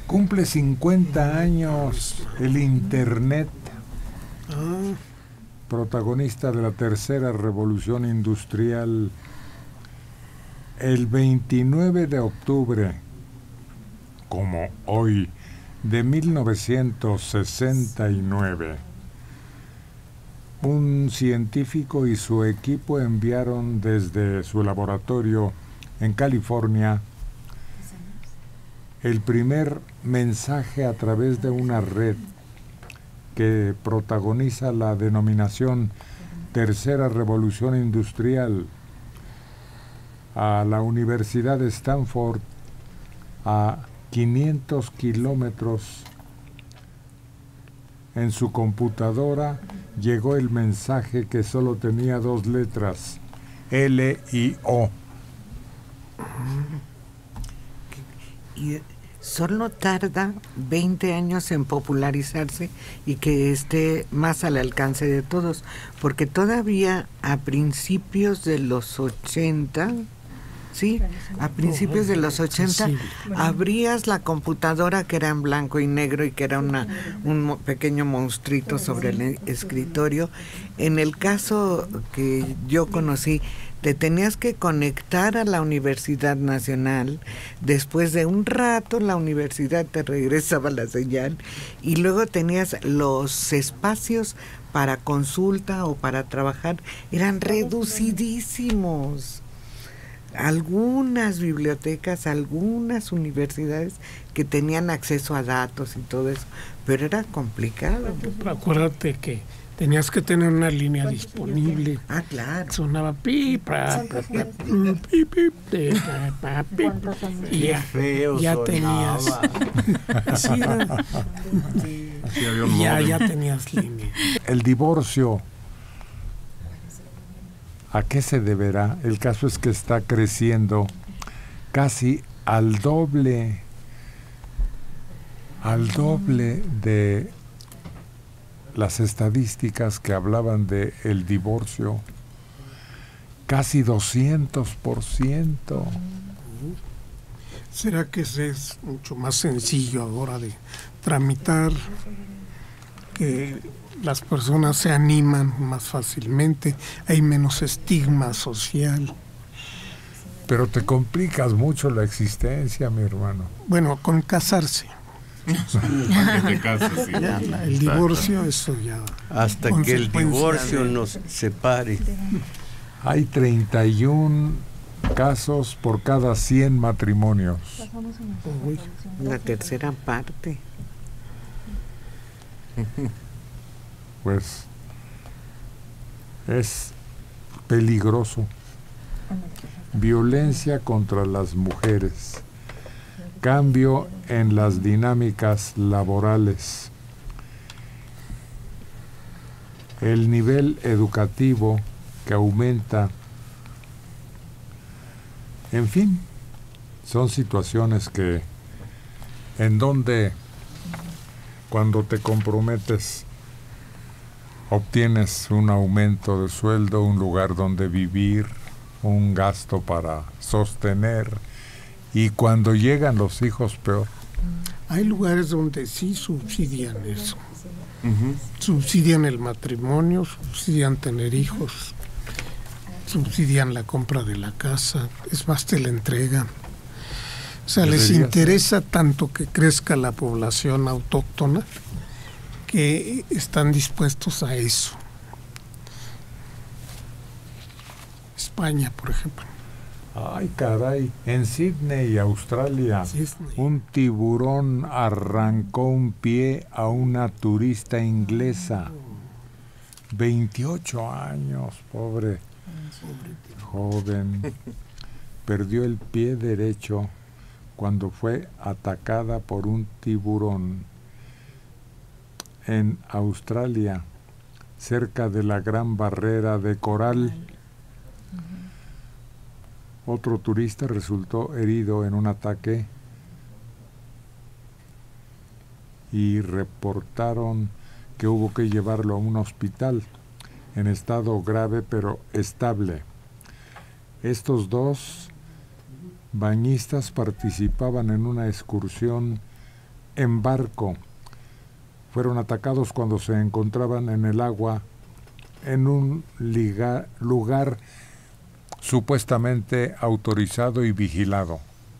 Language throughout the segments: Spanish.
Cumple 50 años el Internet, protagonista de la tercera revolución industrial. El 29 de octubre, como hoy, de 1969, un científico y su equipo enviaron desde su laboratorio en California el primer mensaje a través de una red que protagoniza la denominación Tercera Revolución Industrial a la Universidad de Stanford, a 500 kilómetros. En su computadora llegó el mensaje que solo tenía 2 letras, L y O. Y solo tarda 20 años en popularizarse y que esté más al alcance de todos, porque todavía a principios de los 80, sí, a principios de los 80, abrías la computadora que era en blanco y negro y que era un pequeño monstruito sobre el escritorio. En el caso que yo conocí, te tenías que conectar a la Universidad Nacional, después de un rato la universidad te regresaba la señal y luego tenías los espacios para consulta o para trabajar, eran reducidísimos. Algunas bibliotecas, algunas universidades que tenían acceso a datos y todo eso, pero era complicado. Acuérdate que tenías que tener una línea disponible. Ah, claro. Sonaba y ya tenías. Así era. Ya tenías línea. El divorcio, ¿a qué se deberá? El caso es que está creciendo casi al doble de las estadísticas que hablaban de el divorcio, casi 200%. ¿Será que es mucho más sencillo ahora de tramitar, que las personas se animan más fácilmente, hay menos estigma social? Pero te complicas mucho la existencia, mi hermano. Bueno, con casarse. El divorcio, eso ya. Hasta que el divorcio nos separe. Hay 31 casos por cada 100 matrimonios. Uy, la tercera parte. Pues es peligroso. Violencia contra las mujeres. Cambio en las dinámicas laborales. El nivel educativo que aumenta. En fin, son situaciones que en donde cuando te comprometes obtienes un aumento de sueldo, un lugar donde vivir, un gasto para sostener, y cuando llegan los hijos, peor. Hay lugares donde sí subsidian eso. Subsidian el matrimonio, subsidian tener hijos, subsidian la compra de la casa, es más, te la entregan. O sea, les interesa tanto que crezca la población autóctona que están dispuestos a eso. España, por ejemplo. Ay, caray, en Sydney, Australia, un tiburón arrancó un pie a una turista inglesa. 28 años, pobre joven. Perdió el pie derecho cuando fue atacada por un tiburón en Australia, cerca de la Gran Barrera de Coral. Otro turista resultó herido en un ataque y reportaron que hubo que llevarlo a un hospital en estado grave pero estable. Estos 2 bañistas participaban en una excursión en barco. Fueron atacados cuando se encontraban en el agua en un lugar supuestamente autorizado y vigilado.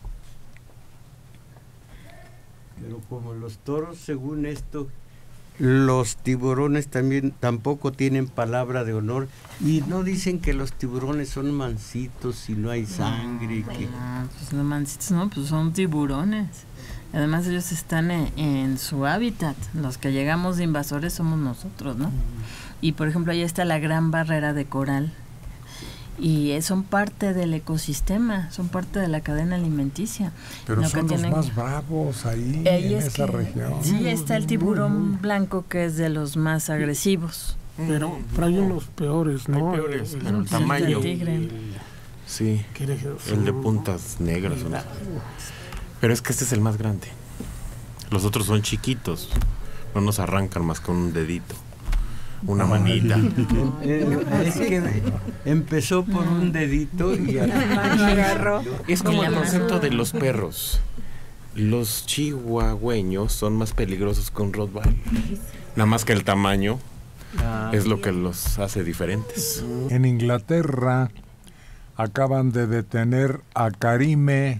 Pero como los toros, según esto, los tiburones también tampoco tienen palabra de honor y no dicen que los tiburones son mansitos y no hay sangre. Pues no mansitos, no, pues son tiburones. Además ellos están en su hábitat. Los que llegamos de invasores somos nosotros, ¿no? Y por ejemplo, ahí está la gran barrera de coral. Y son parte del ecosistema, son parte de la cadena alimenticia. Pero no, son los más bravos ahí en esa región. Sí, está el tiburón blanco, que es de los más agresivos. Pero hay unos peores, ¿no? Hay peores, pero el tamaño. Sí, el de puntas negras. ¿No? Pero es que este es el más grande. Los otros son chiquitos, no nos arrancan más con un dedito. Una manita. Es que empezó por un dedito y agarró. Es como el concepto de los perros. Los chihuahueños son más peligrosos que un Rottweiler. Nada más que el tamaño es lo que los hace diferentes. En Inglaterra acaban de detener a Karime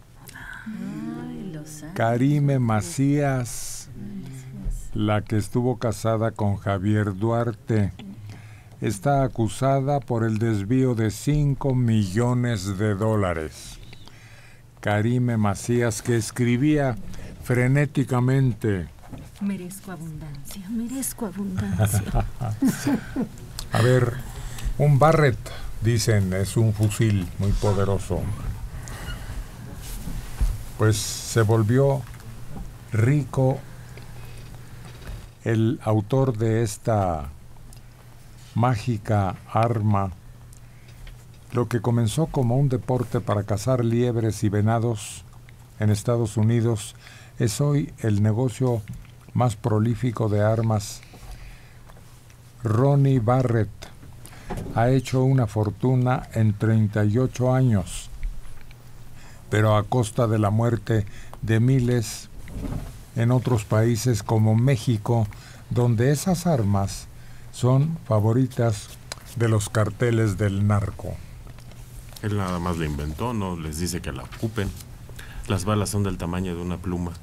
Macías, la que estuvo casada con Javier Duarte. Está acusada por el desvío de $5 millones. Karime Macías, que escribía frenéticamente: merezco abundancia, merezco abundancia. A ver, un Barrett, dicen, es un fusil muy poderoso. Pues se volvió rico el autor de esta mágica arma. Lo que comenzó como un deporte para cazar liebres y venados en Estados Unidos es hoy el negocio más prolífico de armas. Ronnie Barrett ha hecho una fortuna en 38 años, pero a costa de la muerte de miles en otros países como México, donde esas armas son favoritas de los carteles del narco. Él nada más la inventó, no les dice que la ocupen. Las balas son del tamaño de una pluma.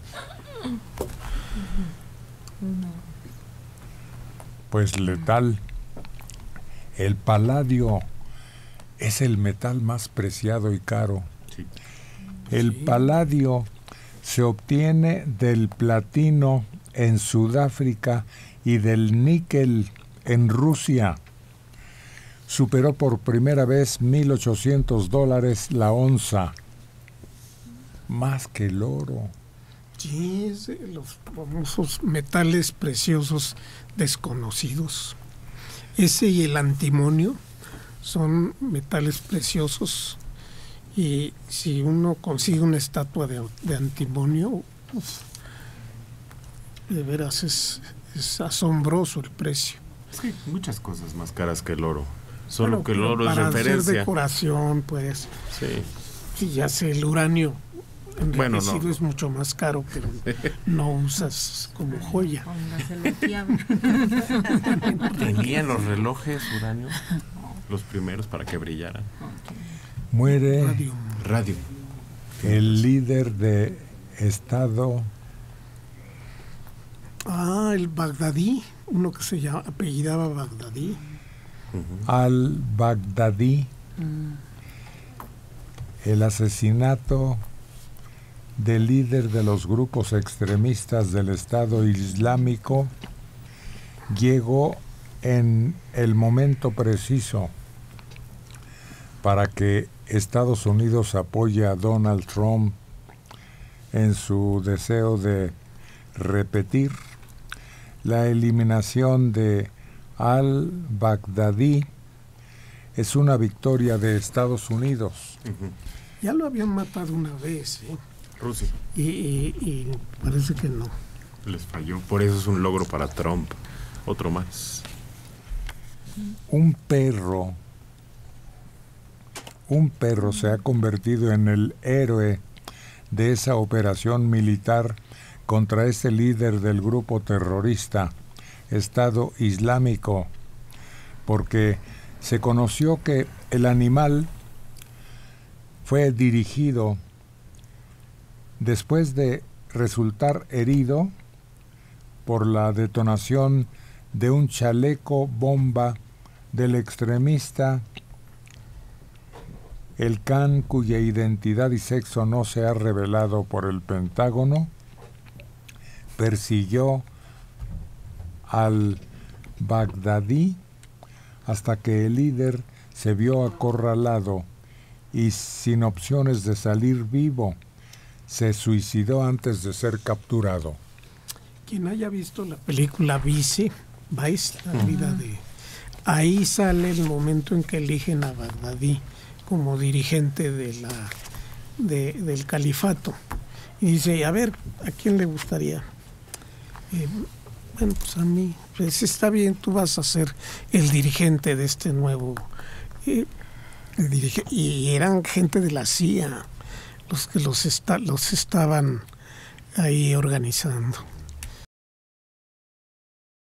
Pues letal. El paladio es el metal más preciado y caro. Sí. El paladio se obtiene del platino en Sudáfrica y del níquel en Rusia. Superó por primera vez $1,800 la onza. Más que el oro. Sí, es de los famosos metales preciosos desconocidos. Ese y el antimonio son metales preciosos. Y si uno consigue una estatua de antimonio, pues, de veras es asombroso el precio. Es que hay muchas cosas más caras que el oro. Solo que el oro es para referencia. hacer decoración, pues. Sí. Sí, ya sé, el uranio enriquecido no. es mucho más caro, pero no usas como joya. Tenían los relojes uranio, los primeros para que brillaran. Muere Radio. el líder de Estado. El Bagdadí, uno que se apellidaba Bagdadí. Al-Baghdadi. El asesinato del líder de los grupos extremistas del Estado Islámico llegó en el momento preciso para que Estados Unidos apoye a Donald Trump en su deseo de repetir la eliminación de al-Baghdadi. Es una victoria de Estados Unidos. Ya lo habían matado una vez, ¿eh? Rusia. Y parece que no. Les falló. Por eso es un logro para Trump. Otro más. Un perro se ha convertido en el héroe de esa operación militar contra este líder del grupo terrorista Estado Islámico, porque se conoció que el animal fue dirigido después de resultar herido por la detonación de un chaleco bomba del extremista. El can, cuya identidad y sexo no se ha revelado por el Pentágono, persiguió al bagdadí hasta que el líder se vio acorralado y sin opciones de salir vivo, se suicidó antes de ser capturado. Quien haya visto la película Vice, la vida de... Ahí sale el momento en que eligen a Bagdadí como dirigente del califato. Y dice, a ver, ¿a quién le gustaría? Bueno, pues a mí. Pues está bien, tú vas a ser el dirigente de este nuevo... y eran gente de la CIA los que los estaban ahí organizando.